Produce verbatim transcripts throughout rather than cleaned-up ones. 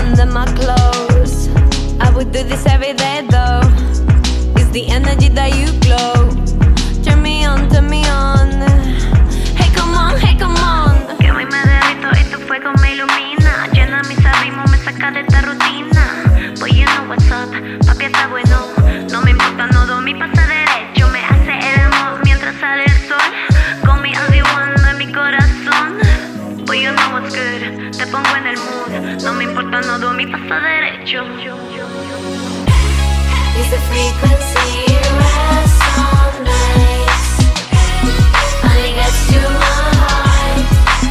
under my clothes. I would do this every day though. It's the energy that you glow. Turn me on, turn me on. Hey, come on, hey, come on. Que hoy me derrito y tu fuego me ilumina. Llena mis abismos, me saca de esta rutina. But you know what's up, papi está bueno. No me importa, no doy mi pasa derecho. Me hace el amor mientras sale el sol. Con mi Obi-Wan en mi corazón. But you know what's good, te pongo en el mood. No me importa, no doy mi pasa derecho. It's the frequency resonates. Only gets to my heart.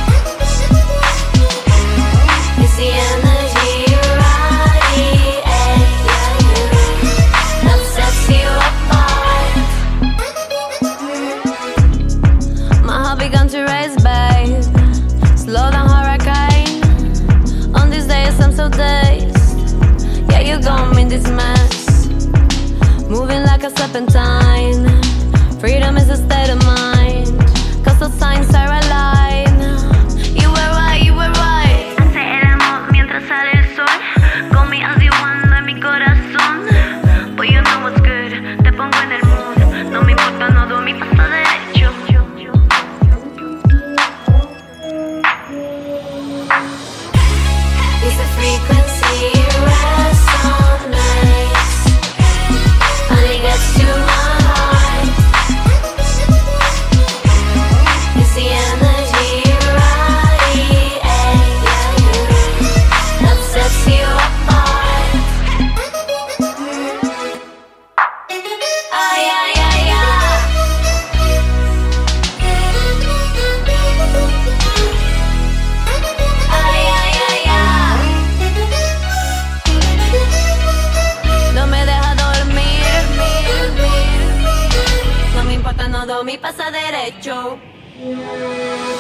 It's the energy you radiate. That sets you apart. My heart began to race, babe. Slow down, hurricane. On these days I'm so dazed. Yeah, you got me in this mess. Moving like a serpentine. Freedom is a state of mind. Cause the signs are aligned. You were right, you were right. Hace el amor mientras sale el sol. Con mi Obi-Wan en mi corazón. But you know what's good, te pongo en el mood. No me importa, no doy mi paso derecho. It's the frequency resonates. Only gets to my heart. It's the energy you radiate. That sets you apart. Ay, ay, ay, ay. Ay, ay, ay, ay. No me deja dormir. No me importa, no doy mi pasa derecho.